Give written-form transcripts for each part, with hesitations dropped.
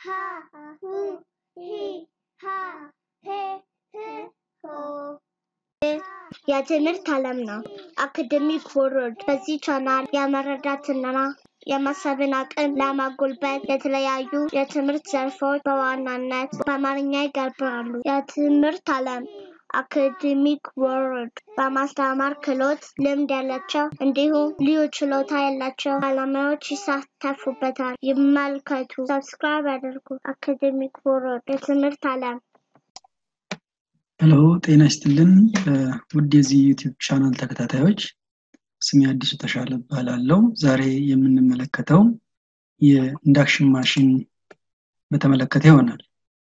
ha hu hi ha he ho የትምህርት ዓለም ነው አካዳሚክ ወርልድ በዚህ ቻናል የመረዳትና የማሰብን አቅም ለማጎልበት የተለያዩ የትምህርት ዘርፎች በዋናነት በአማርኛ ይቀርባሉ የትምህርት ዓለም አካዳሚክ ወርልድ በማስተማር ክህሎት ልምድ ያላቸው እንዲሁም ልዩ ችሎታ ያላቸው ባለሙያዎች ይሳተፉበታል ይመልከቱ ሰብስክራይብ ያድርጉ አካዳሚክ ወርልድ የትምህርት ዓለም Hello, ጤና ይስጥልን ውድ የዚህ ዩቲዩብ ቻናል ተከታታዮች ስሜ አዲሱ ተሻለ እባላለሁ ዛሬ የምንመለከተው የኢንዳክሽን ማሽን በተመለከተ ይሆናል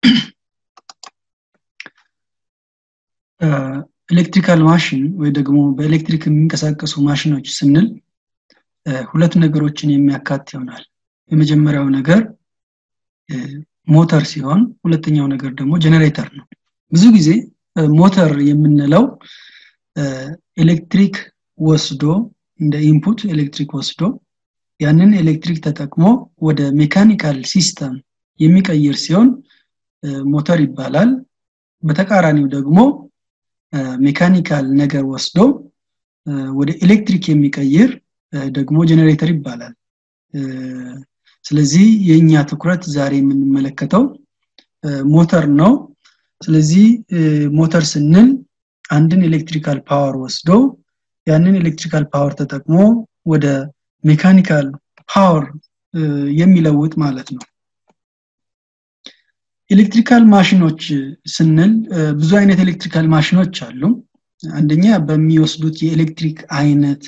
ኤሌክትሪካል ማሽን ወይ ደግሞ በኤሌክትሪክ የሚንቀሳቀሱ ማሽኖች ስንል ሁለት ነገሮችን የሚያካትት ይሆናል የመጀመሪያው ነገር ሞተር ሲሆን ሁለተኛው ነገር ደግሞ ጄነሬተር ነው ብዙ ጊዜ ሞተር የምንለው ኤሌክትሪክ ወስዶ እንደ ኢንፑት ኤሌክትሪክ ወስዶ ያንን ኤሌክትሪክ ተጠቅሞ ወደ ሜካኒካል ሲስተም የሚቀይር ሲሆን ሞተር ይባላል በተቃራኒው ደግሞ ሜካኒካል ነገር ወስዶ ወደ ኤሌክትሪክ የሚቀይር ደግሞ ጄነሬተር ይባላል ስለዚህ የኛ ትኩረት ዛሬ የምንመለከተው ሞተር ነው ስለዚህ ሞተር ስንል አንድን ኤሌክትሪካል ፓወር ወስዶ ያንን ኤሌክትሪካል ፓወር ተጠቅሞ ወደ ሜካኒካል ፓወር የሚለውጥ ማለት ነው ኤሌክትሪካል ማሽኖች ስንል ብዙ አይነት ኤሌክትሪካል ማሽኖች አሉ አንደኛ በሚወስዱት የኤሌክትሪክ አይነት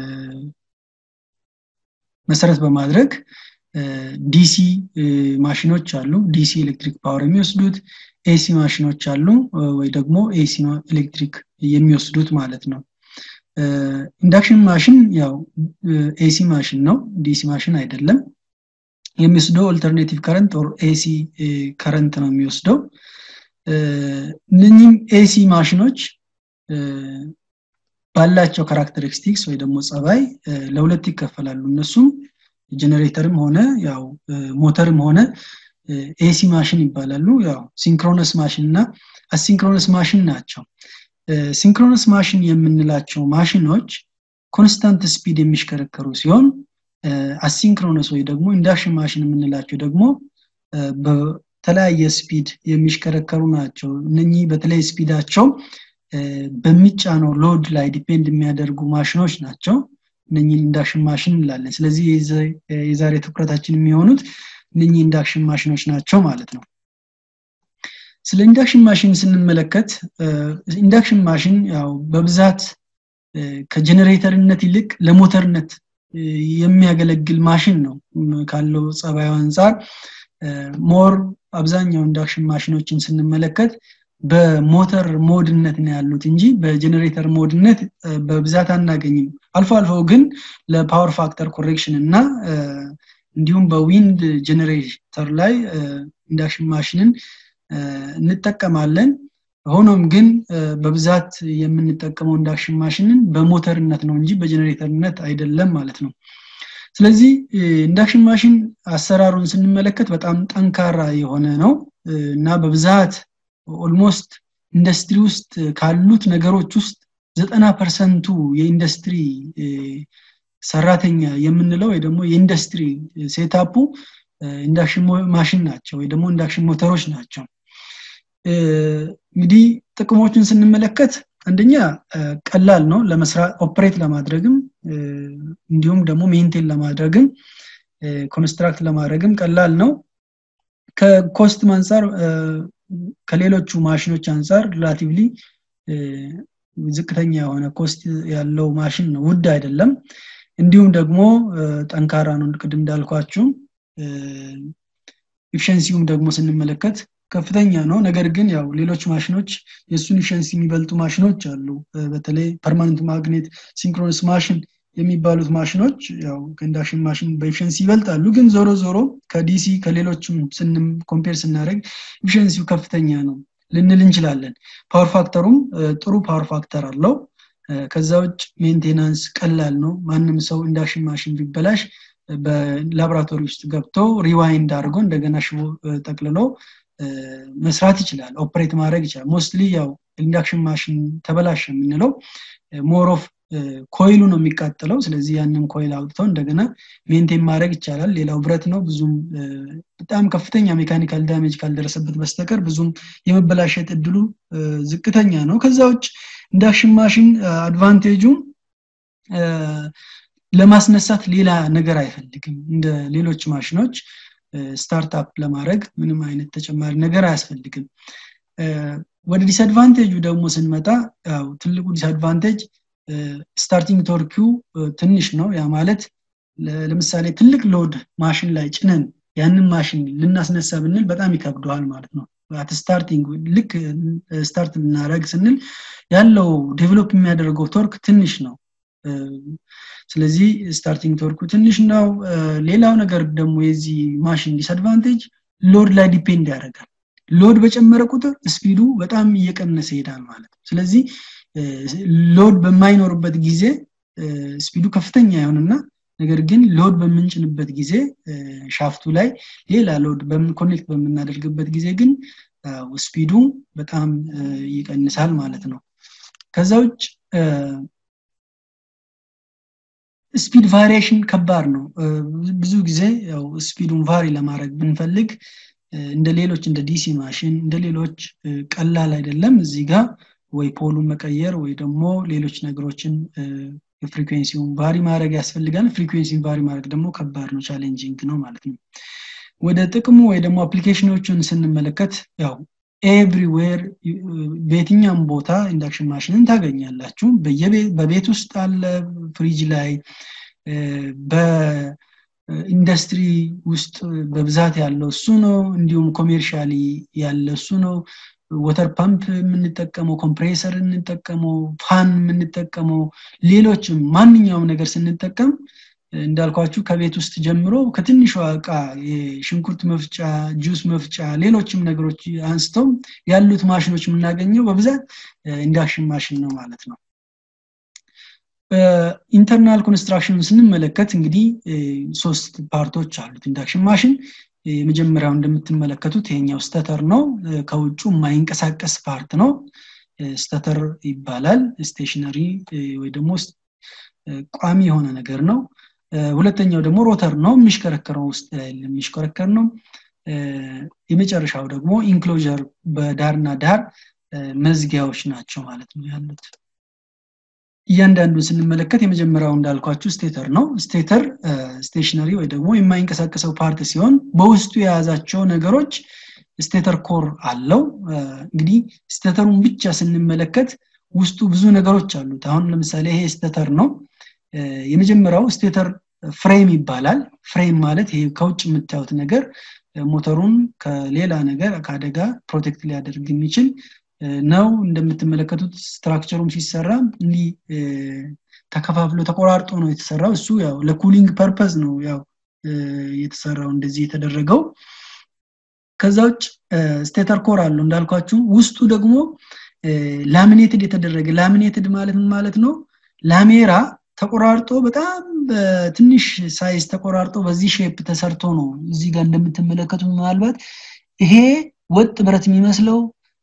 መሰረት በማድረግ ዲሲ ማሽኖች አሉ ዲሲ ኤሌክትሪክ ፓወር የሚወስዱት ኤሲ ማሽኖች አሉ ወይ ደግሞ ኤሲ ኤሌክትሪክ የሚወስዱት ማለት ነው ኢንዳክሽን ማሽን ያው ኤሲ ማሽን ነው ዲሲ ማሽን አይደለም የሚወስደው ኦልተርኔቲቭ ከረንት ኦር ኤሲ ከረንት ነው የሚወስደው እነኚህ ኤሲ ማሽኖች ባላቸው ካራክተሪስቲክስ ወይ ደግሞ ጸባይ ለሁለት ይከፈላሉ እነሱም ጄነሬተርም ሆነ ያው ሞተርም ሆነ ኤሲ ማሽን ይባላሉ ያው ሲንክሮነስ ማሽን እና አሲንክሮነስ ማሽን ናቸው ሲንክሮነስ ማሽን የምንላቸው ማሽኖች ኮንስታንት ስፒድ የሚሽከረከሩ ሲሆን አሲንክሮነስ ወይ ደግሞ ኢንዳክሽን ማሽን የምንላቸው ደግሞ በተለያየ ስፒድ የሚሽከረከሩ ናቸው እነኚህ በተለይ ስፒዳቸው በሚጫነው ሎድ ላይ ዲፔንድ የሚያደርጉ ማሽኖች ናቸው እነኚህ ኢንዳክሽን ማሽን እንላለን ስለዚህ የዛሬ ትኩረታችን የሚሆኑት እነኚህ ኢንዳክሽን ማሽኖች ናቸው ማለት ነው ስለ ኢንዳክሽን ማሽን ስንመለከት ኢንዳክሽን ማሽን ያው በብዛት ከጄነሬተርነት ይልቅ ለሞተርነት የሚያገለግል ማሽን ነው ካለው ጸባዩ አንፃር ሞር አብዛኛው ኢንዳክሽን ማሽኖችን ስንመለከት በሞተር ሞድነት ነው ያሉት እንጂ በጄነሬተር ሞድነት በብዛት አናገኝም አልፎ አልፎ ግን ለፓወር ፋክተር ኮሬክሽን እና እንዲሁም በዊንድ ጄነሬተር ላይ ኢንዳክሽን ማሽንን እንጠቀማለን ሆኖም ግን በብዛት የምንጠቀመው ኢንዳክሽን ማሽንን በሞተርነት ነው እንጂ በጄነሬተርነት አይደለም ማለት ነው ስለዚህ ኢንዳክሽን ማሽን አሰራሩን ስንመለከት በጣም ጠንካራ የሆነ ነው እና በብዛት ኦልሞስት ኢንዱስትሪ ውስጥ ካሉት ነገሮች ውስጥ 90% የኢንዱስትሪ ሰራተኛ የምንለው ወይ ደግሞ የኢንዱስትሪ ሴትአፑ ኢንዳክሽን ማሽን ናቸው ወይ ደግሞ ኢንዳክሽን ሞተሮች ናቸው እንግዲህ ጥቅሞችን ስንመለከት አንደኛ ቀላል ነው ለመስራት ኦፕሬት ለማድረግም እንዲሁም ደግሞ ሜንቴን ለማድረግም ኮንስትራክት ለማድረግም ቀላል ነው ከኮስት አንፃር ከሌሎቹ ማሽኖች አንፃር ሪላቲቭሊ ዝቅተኛ የሆነ ኮስት ያለው ማሽን ነው ውድ አይደለም እንዲሁም ደግሞ ጠንካራ ነው ቅድም እንዳልኳችሁ ኢፊሺየንሲውም ደግሞ ስንመለከት ከፍተኛ ነው ነገር ግን ያው ሌሎች ማሽኖች የሱን ኢፊሺየንሲ የሚበልጡ ማሽኖች አሉ በተለይ ፐርማነንት ማግኔት ሲንክሮነስ ማሽን የሚባሉት ማሽኖች ያው ከኢንዳክሽን ማሽን በኢፊሺየንሲ ይበልጣሉ ግን ዞሮ ከዲሲ ከሌሎችም ኮምፔር ስናደርግ ኢፊሺየንሲው ከፍተኛ ነው ልንል እንችላለን ፓወር ፋክተሩም ጥሩ ፓወር ፋክተር አለው ከዛውጭ ሜንቴናንስ ቀላል ነው ማንንም ሰው ኢንዳክሽን ማሽን ቢበላሽ በላቦራቶሪ ውስጥ ገብቶ ሪዋይንድ አድርጎ እንደገና ሽቦ ጠቅልሎ መስራት ይችላል ኦፕሬት ማድረግ ይችላል ሞስትሊ ያው ኢንዳክሽን ማሽን ተበላሸ የምንለው ሞር ኦፍ ኮይሉ ነው የሚቃጠለው ስለዚህ ያንን ኮይል አውጥተው እንደገና ሜንቴን ማድረግ ይቻላል ሌላው ብረት ነው ብዙም በጣም ከፍተኛ ሜካኒካል ዳሜጅ ካልደረሰበት በስተቀር ብዙም የመበላሸት እድሉ ዝቅተኛ ነው ከዛውጭ ኢንዳክሽን ማሽን አድቫንቴጁ ለማስነሳት ሌላ ነገር አይፈልግም እንደ ሌሎች ማሽኖች ስታርትአፕ ለማድረግ ምንም አይነት ተጨማሪ ነገር አያስፈልግም ወደ ዲስአድቫንቴጁ ደግሞ ስንመጣ ያው ትልቁ ዲስአድቫንቴጅ ስታርቲንግ ቶርኪው ትንሽ ነው ያ ማለት ለምሳሌ ትልቅ ሎድ ማሽን ላይ ጭነን ያንን ማሽን ልናስነሳ ብንል በጣም ይከብደዋል ማለት ነው አት ስታርቲንግ ልክ ስታርት ልናረግ ስንል ያለው ዴቨሎፕ የሚያደርገው ቶርክ ትንሽ ነው ስለዚህ ስታርቲንግ ቶርኩ ትንሽ ነው ሌላው ነገር ደግሞ የዚህ ማሽን ዲስአድቫንቴጅ ሎድ ላይ ዲፔንድ ያደርጋል ሎድ በጨመረ ቁጥር ስፒዱ በጣም እየቀነሰ ይሄዳል ማለት ነው ስለዚህ ሎድ በማይኖርበት ጊዜ ስፒዱ ከፍተኛ ይሆንና ነገር ግን ሎድ በመንጭንበት ጊዜ ሻፍቱ ላይ ሌላ ሎድ ኮኔክት በመናደርግበት ጊዜ ግን ስፒዱ በጣም ይቀንሳል ማለት ነው ከዛውጭ ስፒድ ቫሪዬሽን ከባድ ነው ብዙ ጊዜ ያው ስፒዱን ቫሪ ለማድረግ ብንፈልግ እንደ ሌሎች እንደ ዲሲ ማሽን እንደ ሌሎች ቀላል አይደለም እዚህ ጋር ወይ ፖሉን መቀየር ወይ ደግሞ ሌሎች ነገሮችን ፍሪኩዌንሲውን ቫሪ ማድረግ ያስፈልጋል ፍሪኩዌንሲን ቫሪ ማድረግ ደግሞ ከባድ ነው ቻሌንጂንግ ነው ማለት ነው ወደ ጥቅሙ ወይ ደግሞ አፕሊኬሽኖቹን ስንመለከት ያው ኤቭሪዌር በየትኛውም ቦታ ኢንዳክሽን ማሽንን ታገኛላችሁ በቤት ውስጥ አለ ፍሪጅ ላይ በኢንዱስትሪ ውስጥ በብዛት ያለው እሱ ነው እንዲሁም ኮሜርሻሊ ያለ እሱ ነው ወተር ፓምፕ የምንጠቀመው ኮምፕሬሰር እንጠቀመው ፋን የምንጠቀመው ሌሎችም ማንኛውም ነገር ስንጠቀም እንዳልኳችሁ ከቤት ውስጥ ጀምሮ ከትንሿ ዕቃ የሽንኩርት መፍጫ ጁስ መፍጫ ሌሎችም ነገሮች አንስተው ያሉት ማሽኖች የምናገኘው በብዛት ኢንዳክሽን ማሽን ነው ማለት ነው ኢንተርናል ኮንስትራክሽኑን ስንመለከት እንግዲህ ሶስት ፓርቶች አሉት ኢንዳክሽን ማሽን የመጀመሪያው እንደምትመለከቱት ይሄኛው ስታተር ነው ከውጭ የማይንቀሳቀስ ፓርት ነው ስታተር ይባላል ስቴሽነሪ ወይ ደግሞ ቋሚ የሆነ ነገር ነው ሁለተኛው ደግሞ ሮተር ነው የሚሽከረከረው ውስጥ ላይ የሚሽከረከር ነው የመጨረሻው ደግሞ ኢንክሎዠር በዳርና ዳር መዝጊያዎች ናቸው ማለት ነው ያሉት እያንዳንዱን ስንመለከት የመጀመሪያው እንዳልኳችሁ ስቴተር ነው ስቴተር ስቴሽነሪ ወይ ደግሞ የማይንቀሳቀሰው ፓርት ሲሆን በውስጡ የያዛቸው ነገሮች ስቴተር ኮር አለው እንግዲህ ስቴተሩን ብቻ ስንመለከት ውስጡ ብዙ ነገሮች አሉት አሁን ለምሳሌ ይሄ ስቴተር ነው የመጀመሪያው ስቴተር ፍሬም ይባላል ፍሬም ማለት ይሄ ከውጭ የምታዩት ነገር ሞተሩን ከሌላ ነገር ከአደጋ ፕሮቴክት ሊያደርግ የሚችል ነው እንደምትመለከቱት ስትራክቸሩም ሲሰራ እንዲ ተከፋፍሎ ተቆራርጦ ነው የተሰራው እሱ ያው ለኩሊንግ ፐርፐዝ ነው ያው የተሰራው እንደዚህ የተደረገው ከዛውጭ ስቴተር ኮር አለው እንዳልኳችሁ ውስጡ ደግሞ ላሚኔትድ የተደረገ ላሚኔትድ ማለት ነው ላሜራ ተቆራርጦ በጣም በትንሽ ሳይዝ ተቆራርጦ በዚህ ሼፕ ተሰርቶ ነው እዚህ ጋር እንደምትመለከቱት ምናልባት ይሄ ወጥ ብረት የሚመስለው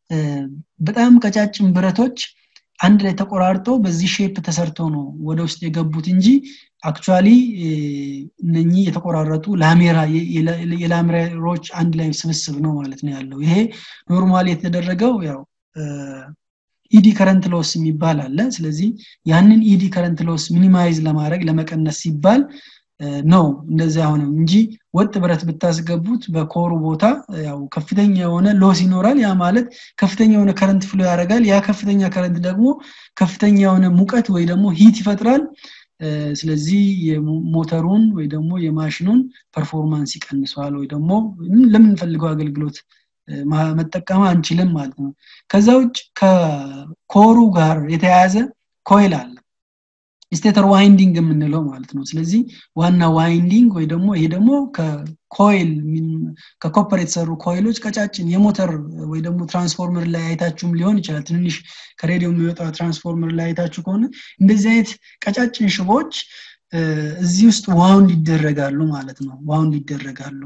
በጣም ቀጫጭን ብረቶች አንድ ላይ ተቆራርጦ በዚህ ሼፕ ተሰርቶ ነው ወደ ውስጥ የገቡት እንጂ አክቹአሊ እነኚህ የተቆራረጡ ላሜራ የላሜራዎች አንድ ላይ ስብስብ ነው ማለት ነው ያለው ይሄ ኖርማሊ የተደረገው ያው ኢዲ ከረንት ሎስ የሚባል አለ ስለዚህ ያንን ኢዲ ከረንት ሎስ ሚኒማይዝ ለማድረግ ለመቀነስ ሲባል ነው እንደዛ ሆነ እንጂ ወጥ ብረት ብታስገቡት በኮሩ ቦታ ያው ከፍተኛ የሆነ ሎስ ይኖራል ያ ማለት ከፍተኛ የሆነ ከረንት ፍሎ ያደርጋል ያ ከፍተኛ ከረንት ደግሞ ከፍተኛ የሆነ ሙቀት ወይ ደግሞ ሂት ይፈጥራል ስለዚህ የሞተሩን ወይ ደግሞ የማሽኑን ፐርፎርማንስ ይቀንሳል ወይ ደግሞ ለምን ፈልገው አገልግሎት መጠቀም አንችልም ማለት ነው ከዛውጭ ከኮሩ ጋር የተያያዘ ኮይል አለ ስቴተር ዋይንዲንግ የምንለው ማለት ነው ስለዚህ ዋና ዋይንዲንግ ወይ ደግሞ ይሄ ደግሞ ከኮይል ከኮፐር የተሰሩ ኮይሎች ቀጫጭን የሞተር ወይ ደግሞ ትራንስፎርመር ላይ አይታችሁም ሊሆን ይችላል ትንሽ ከሬዲዮ የሚወጣ ትራንስፎርመር ላይ አይታችሁ ከሆነ እንደዚህ አይነት ቀጫጭን ሽቦች እዚህ ውስጥ ዋውንድ ይደረጋሉ ማለት ነው ዋውንድ ይደረጋሉ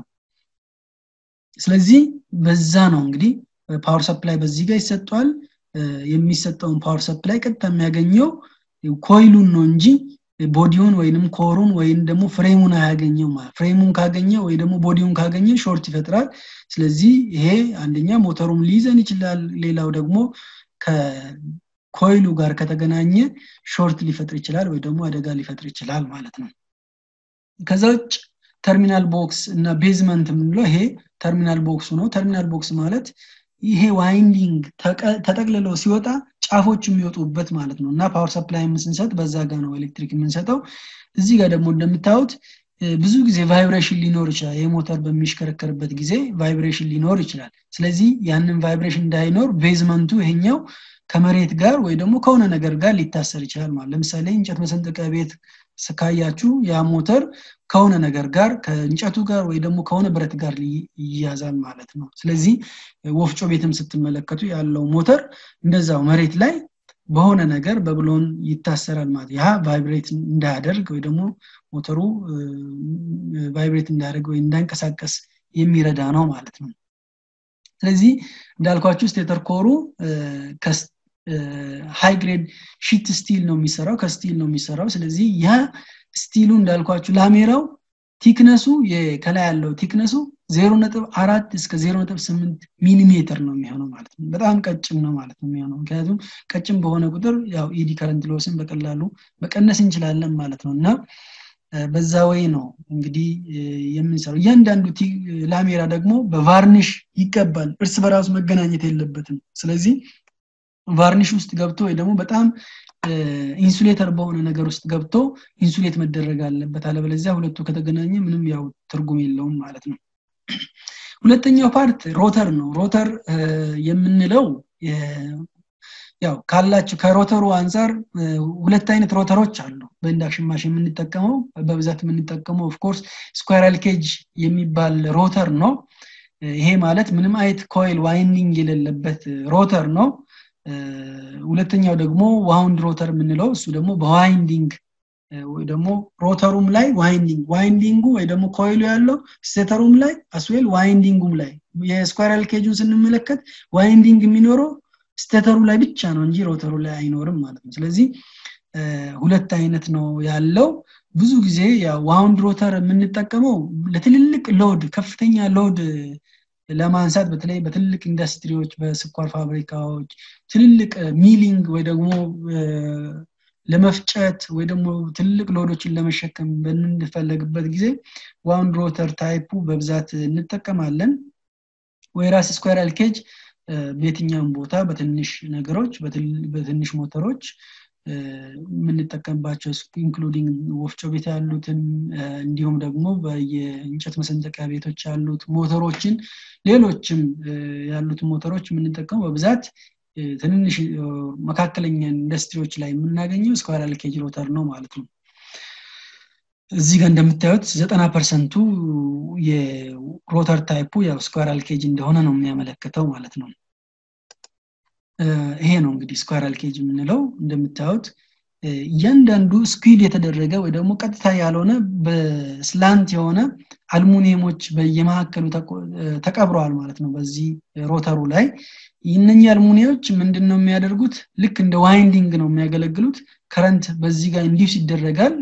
ስለዚህ በዛ ነው እንግዲህ ፓወር ሰፕላይ በዚህ ጋር ይሰጣል የሚሰጠውን ፓወር ሰፕላይ ቀጥታ የሚያገኘው ኮይሉን ነው እንጂ ቦዲውን ወይንም ኮሩን ወይንም ደግሞ ፍሬሙን አያገኘው ማለት ፍሬሙን ካገኘ ወይ ደግሞ ቦዲውን ካገኘ ሾርት ይፈጥራል ስለዚህ ይሄ አንደኛ ሞተሩም ሊይዘን ይችላል ሌላው ደግሞ ከኮይሉ ጋር ከተገናኘ ሾርት ሊፈጥር ይችላል ወይ ደግሞ አደጋ ሊፈጥር ይችላል ማለት ነው ከዛች ተርሚናል ቦክስ እና ቤዝመንት ምንለው ይሄ ተርሚናል ቦክሱ ነው ተርሚናል ቦክስ ማለት ይሄ ዋይንዲንግ ተጠቅልሎ ሲወጣ ጫፎች የሚወጡበት ማለት ነውና ፓወር ሰፕላይ ስንሰጥ በዛ ጋር ነው ኤሌክትሪክ የምንሰጠው እዚህ ጋር ደግሞ እንደምታዩት ብዙ ጊዜ ቫይብሬሽን ሊኖር ይችላል የሞተር በሚሽከረከርበት ጊዜ ቫይብሬሽን ሊኖር ይችላል ስለዚህ ያንን ቫይብሬሽን እንዳይኖር ቤዝመንቱ ይሄኛው ከመሬት ጋር ወይ ደግሞ ከሆነ ነገር ጋር ሊታሰር ይችላል ማለት ለምሳሌ እንጨት መሰንጠቂያ ቤት ስካያችሁ ያ ሞተር ከሆነ ነገር ጋር ከእንጨቱ ጋር ወይ ደግሞ ከሆነ ብረት ጋር ይያዛል ማለት ነው ስለዚህ ወፍጮ ቤትም ስትመለከቱ ያለው ሞተር እንደዛው መሬት ላይ በሆነ ነገር በብሎን ይታሰራል ማለት ያ ቫይብሬት እንዳያደርግ ወይ ደግሞ ሞተሩ ቫይብሬት እንዳያደርግ ወይ እንዳንቀሳቀስ የሚረዳ ነው ማለት ነው ስለዚህ እንዳልኳችሁ ስቴተር ኮሩ ሃይ ግሬድ ሺት ስቲል ነው የሚሰራው ከስቲል ነው የሚሰራው ስለዚህ ያ ስቲሉ እንዳልኳችሁ ላሜራው ቲክነሱ የከላይ ያለው ቲክነሱ 0.4 እስከ 0.8 ሚሊሜትር ነው የሚሆነው ማለት ነው በጣም ቀጭን ነው ማለት ነው የሚሆነው ምክንያቱም ቀጭን በሆነ ቁጥር ያው ኢዲ ከረንት ሎስን በቀላሉ መቀነስ እንችላለን ማለት ነውና በዛ ወይ ነው እንግዲህ የምንሰራው እያንዳንዱ ላሜራ ደግሞ በቫርኒሽ ይቀባል እርስ በራሱ መገናኘት የለበትም ስለዚህ ቫርኒሽ ውስጥ ገብቶ ወይ ደግሞ በጣም ኢንሱሌተር በሆነ ነገር ውስጥ ገብቶ ኢንሱሌት መደረግ አለበት አለበለዚያ ሁለቱ ከተገናኘ ምንም ያው ትርጉም የለውም ማለት ነው ሁለተኛው ፓርት ሮተር ነው ሮተር የምንለው ያው ካላችሁ ከሮተሩ አንፃር ሁለት አይነት ሮተሮች አሉ በኢንዳክሽን ማሽን የምንጠቀመው በብዛት የምንጠቀመው ኦፍ ኮርስ ስኳይራል ኬጅ የሚባል ሮተር ነው ይሄ ማለት ምንም አይነት ኮይል ዋይንዲንግ የሌለበት ሮተር ነው ሁለተኛው ደግሞ ዋውንድ ሮተር የምንለው እሱ ደግሞ በዋይንዲንግ ወይ ደግሞ ሮተሩም ላይ ዋይንዲንጉ ወይ ደግሞ ኮይሉ ያለው ስቴተሩም ላይ አስዌል ዋይንዲንጉም ላይ የስኳይራል ኬጁን ስንመለከት ዋይንዲንግ የሚኖረው ስቴተሩ ላይ ብቻ ነው እንጂ ሮተሩ ላይ አይኖርም ማለት ነው ስለዚህ ሁለት አይነት ነው ያለው ብዙ ጊዜ ያ ዋውንድ ሮተር የምንጠቀመው ለትልልቅ ሎድ ከፍተኛ ሎድ ለማንሳት በተለይ በትልልቅ ኢንዱስትሪዎች በስኳር ፋብሪካዎች ትልልቅ ሚሊንግ ወይ ደግሞ ለመፍጨት ወይ ደግሞ ትልልቅ ሎዶችን ለመሸከም በእንፈልግበት ጊዜ ዋውንድ ሮተር ታይፑ በብዛት እንጠቀማለን ወይራስ ስኳይራል ኬጅ በየትኛውም ቦታ በትንሽ ነገሮች በትንሽ ሞተሮች የምንጠቀምባቸው ኢንክሉዲንግ ወፍጮ ቤት ያሉትን እንዲሁም ደግሞ በየእንጨት መሰንጠቂያ ቤቶች ያሉት ሞተሮችን ሌሎችም ያሉት ሞተሮች የምንጠቀመው በብዛት ትንሽ መካከለኛ ኢንዱስትሪዎች ላይ የምናገኘው ስኳይራል ኬጅ ሮተር ነው ማለት ነው እዚህ ጋር እንደምታዩት 90% የሮተር ታይፑ ያው ስኳይራል ኬጅ እንደሆነ ነው የሚያመለክተው ማለት ነው ይሄ ነው እንግዲህ ስኳይራል ኬጅ የምንለው እንደምታዩት እያንዳንዱ ስኩዊድ የተደረገ ወይ ደግሞ ቀጥታ ያልሆነ በስላንት የሆነ አልሙኒየሞች በየማከሉ ተቀብረዋል ማለት ነው በዚህ ሮተሩ ላይ እነኛ አልሙኒየሞች ምንድነው የሚያደርጉት ልክ እንደ ዋይንዲንግ ነው የሚያገለግሉት ከረንት በዚህ ጋር ኢንዲዩስ ይደረጋል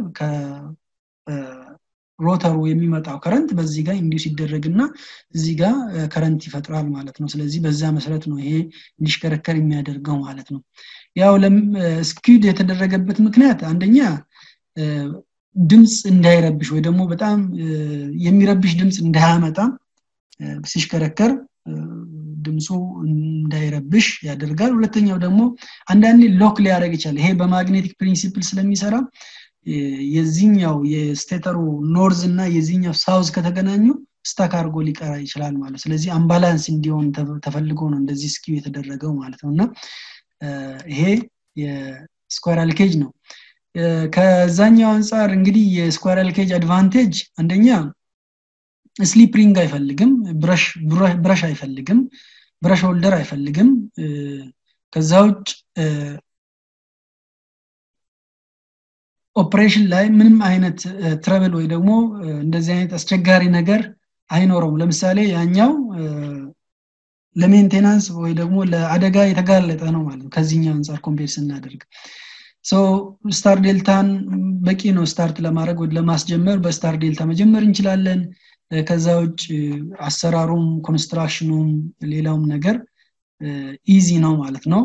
ሮተሩ የሚመጣው ከረንት በዚህ ጋር ኢንዲዩስ ይደረግና እዚህ ጋር ከረንት ይፈጥራል ማለት ነው ስለዚህ በዛ መሰረት ነው ይሄ እንዲሽከረከር የሚያደርገው ማለት ነው ያው ስኩዊድ የተደረገበት ምክንያት አንደኛ ድምጽ እንዳይረብሽ ወይ ደግሞ በጣም የሚረብሽ ድምጽ እንዳያመጣ ሲሽከረከር ድምጹ እንዳይረብሽ ያደርጋል ሁለተኛው ደግሞ አንዳንዴ ሎክ ሊያደርግ ይችላል ይሄ በማግኔቲክ ፕሪንሲፕል ስለሚሰራ የዚህኛው የስቴተሩ ኖርዝ እና የዚህኛው ሳውዝ ከተገናኙ ስታክ አርጎ ሊቀራ ይችላል ማለት ስለዚህ አምባላንስ እንዲሆን ተፈልጎ ነው እንደዚህ ስኪው የተደረገው ማለት ነውና ይሄ የስኳይራል ኬጅ ነው ከዛኛው አንፃር እንግዲህ የስኳይራል ኬጅ አድቫንቴጅ አንደኛ ስሊፕ ሪንግ አይፈልግም ብረሽ አይፈልግም ብረሽ ሆልደር አይፈልግም ከዛውጭ ኦፕሬሽን ላይ ምንም አይነት ትራብል ወይ ደግሞ እንደዚህ አይነት አስቸጋሪ ነገር አይኖርም ለምሳሌ ያኛው ለሜንቴናንስ ወይ ደግሞ ለአደጋ የተጋለጠ ነው ማለት ነው ከዚህኛው አንፃር ኮምፔር ስናደርግ ስታር ዴልታን በቂ ነው ስታርት ለማድረግ ወይ ለማስጀመር በስታር ዴልታ መጀመር እንችላለን ከዛ ውጭ አሰራሩም ኮንስትራክሽኑም ሌላውም ነገር ኢዚ ነው ማለት ነው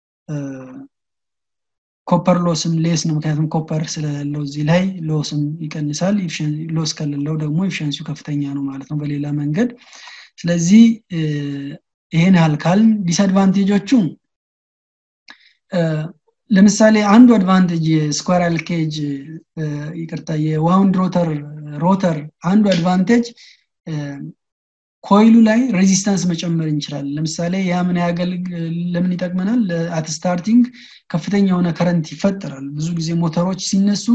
ኮፐር ሎስም ሌስ ነው ምክንያቱም ኮፐር ስለሌለው እዚህ ላይ ሎስም ይቀንሳል ሎስ ከሌለው ደግሞ ኤፊሺየንሲው ከፍተኛ ነው ማለት ነው በሌላ መንገድ ስለዚህ ይሄን ያልካል ዲስአድቫንቴጆቹ ለምሳሌ አንዱ አድቫንቴጅ ስኳራል ኬጅ ይቅርታ የዋውንድ ሮተር አንዱ አድቫንቴጅ ኮይሉ ላይ ሬዚስታንስ መጨመር እንችላለን ለምሳሌ ያ ምን ለምን ይጠቅመናል አት ስታርቲንግ ከፍተኛ የሆነ ከረንት ይፈጠራል ብዙ ጊዜ ሞተሮች ሲነሱ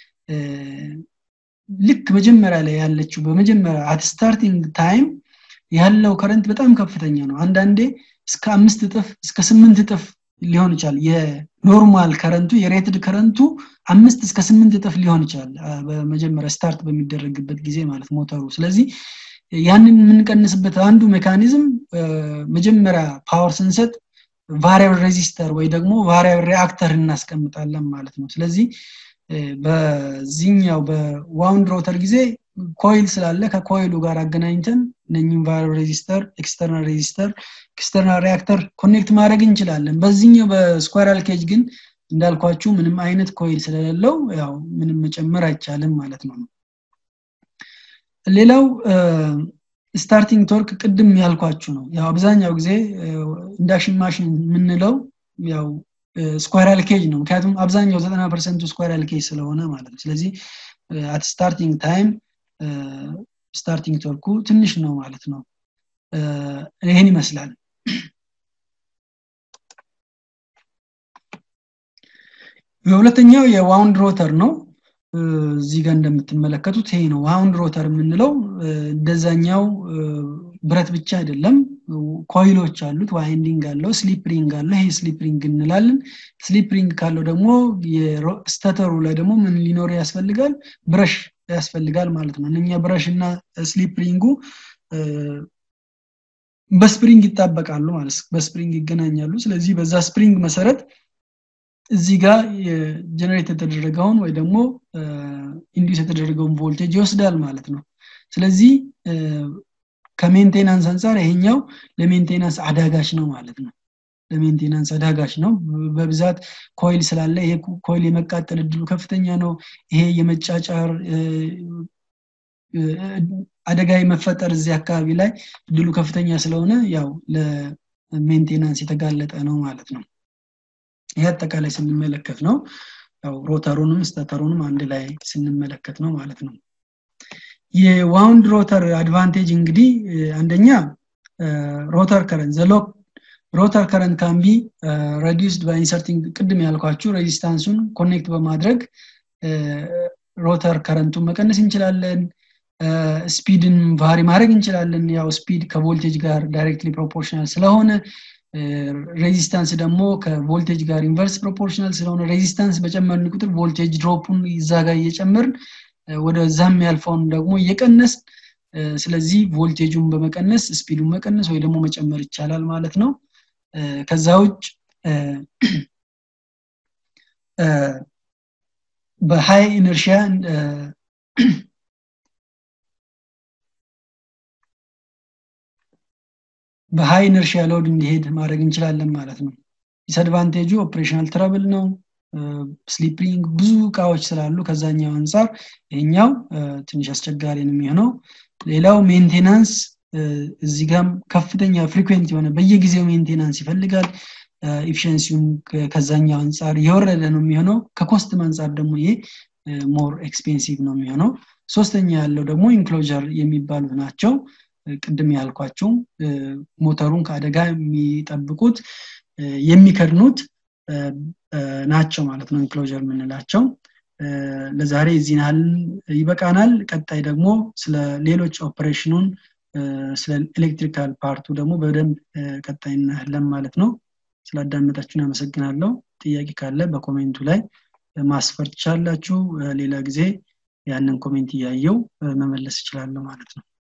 ልክ መጀመሪያ ላይ ያለችው በመጀመሪያ አት ስታርቲንግ ታይም ያለው ከረንት በጣም ከፍተኛ ነው አንዳንዴ እስከ 5 እጥፍ እስከ 8 እጥፍ ሊሆን ይችላል የኖርማል ከረንቱ የሬትድ ከረንቱ 5 እስከ 8 እጥፍ ሊሆን ይችላል በመጀመሪያ ስታርት በሚደረግበት ጊዜ ማለት ሞተሩ ስለዚህ ያንን የምንቀንስበት አንዱ ሜካኒዝም መጀመሪያ ፓወር ስንሰጥ ቫሪያብል ሬዚስተር ወይ ደግሞ ቫሪያብል ሪአክተር እናስቀምጣለን ማለት ነው ስለዚህ በዚህኛው በዋውንድ ሮተር ጊዜ ኮይል ስላለ ከኮይሉ ጋር አገናኝተን ነኝን ቫሪያብል ሬዚስተር ኤክስተርናል ሪአክተር ኮኔክት ማድረግ እንችላለን በዚህኛው በስኳራል ኬጅ ግን እንዳልኳችሁ ምንም አይነት ኮይል ስለሌለው ያው ምንም መጨመር አይቻልም ማለት ነው ሌላው ስታርቲንግ ቶርክ ቅድም ያልኳችሁ ነው ያው አብዛኛው ጊዜ ኢንዳክሽን ማሽን ምንለው ያው ስኳራል ኬጅ ነው ምክንያቱም አብዛኛው 90% ስኳራል ኬጅ ስለሆነ ማለት ነው ስለዚህ at starting time ስታርቲንግ ቶርኩ ትንሽ ነው ማለት ነው ይሄን ይመስላል የሁለተኛው የዋውንድ ሮተር ነው እዚህ ጋር እንደምትመለከቱት ይሄ ነው ዋውንድ ሮተር የምንለው እንደዛኛው ብረት ብቻ አይደለም ኮይሎች አሉት ዋይንዲንግ አለው ስሊፕ ሪንግ አለው ይሄ ስሊፕ ሪንግ እንላለን ስሊፕ ሪንግ ካለው ደግሞ የስታተሩ ላይ ደግሞ ምን ሊኖር ያስፈልጋል ብረሽ ያስፈልጋል ማለት ነው እኛ ብረሽና ስሊፕ ሪንጉ በስፕሪንግ ይጣበቃሉ ማለት በስፕሪንግ ይገናኛሉ ስለዚህ በዛ ስፕሪንግ መሰረት እዚህ ጋር ጀነሬት የተደረገውን ወይ ደግሞ ኢንዲዩስ የተደረገውን ቮልቴጅ ይወስዳል ማለት ነው ስለዚህ ከሜንቴናንስ አንፃር ይሄኛው ለሜንቴናንስ አዳጋች ነው ማለት ነው ለሜንቴናንስ አዳጋች ነው በብዛት ኮይል ስላለ ይሄ ኮይል የመቃጠል እድሉ ከፍተኛ ነው ይሄ የመጫጫር አደጋ የመፈጠር እዚህ አካባቢ ላይ እድሉ ከፍተኛ ስለሆነ ያው ለሜንቴናንስ የተጋለጠ ነው ማለት ነው ይሄ አጠቃላይ ስንመለከት ነው ያው ሮተሩንም ስታተሩንም አንድ ላይ ስንመለከት ነው ማለት ነው የዋውንድ ሮተር አድቫንቴጅ እንግዲህ አንደኛ ሮተር ከረንት ዘሎክ ሮተር ከረንት can be reduced by inserting ቅድም ያልኳችሁ ሬዚስታንሱን ኮኔክት በማድረግ ሮተር ከረንቱን መቀነስ እንችላለን ስፒድን ቫሪ ማድረግ እንችላለን ያው ስፒድ ከቮልቴጅ ጋር ዳይሬክትሊ ፕሮፖርሽናል ስለሆነ ሬዚስታንስ ደግሞ ከቮልቴጅ ጋር ኢንቨርስ ፕሮፖርሽናል ስለሆነ ሬዚስታንስ በጨመርን ቁጥር ቮልቴጅ ድሮፑን ይዛጋ እየጨመርን ወደ ዛም ያልፈውን ደግሞ እየቀነስ ስለዚህ ቮልቴጁን በመቀነስ ስፒዱን መቀነስ ወይ ደግሞ መጨመር ይቻላል ማለት ነው ከዛው በሃይ ኢነርሺያ በሃይ ኢነርሺያ ሎድ እንዲሄድ ማድረግ እንችላለን ማለት ነው ዲስአድቫንቴጁ ኦፕሬሽናል ትራብል ነው ስሊፒንግ ብዙ ቃዎች ስላሉ ከዛኛው አንፃር ይሄኛው ትንሽ አስቸጋሪ ነው የሚሆነው ሌላው ሜንቴናንስ እዚህ ጋር ከፍተኛ ፍሪኩዌንት የሆነ በየጊዜው ሜንቴናንስ ይፈልጋል ኤፊሺየንሲውን ከዛኛው አንፃር የወረደ ነው የሚሆነው ከኮስት አንፃር ደግሞ ይሄ ሞር ኤክስፔንሲቭ ነው የሚሆነው ሶስተኛ ያለው ደግሞ ኢንክሎጀር የሚባሉት ናቸው ቅድም ያልኳችሁ ሞተሩን ከአደጋ የሚጠብቁት የሚከድኑት ናቸው ማለት ነው ኢንክሎጀር ምንላቸው ለዛሬ እዚህን ይበቃናል ቀጣይ ደግሞ ስለ ሌሎች ኦፕሬሽኑን ስለ ኤሌክትሪካል ፓርቱ ደግሞ በደንብ ቀጣይና ማለት ነው ስላዳመጣችሁን አመሰግናለሁ ጥያቄ ካለ በኮሜንቱ ላይ ማስፈር ትችላላችሁ ሌላ ጊዜ ያንን ኮሜንት ያየው መመለስ ይችላል ማለት ነው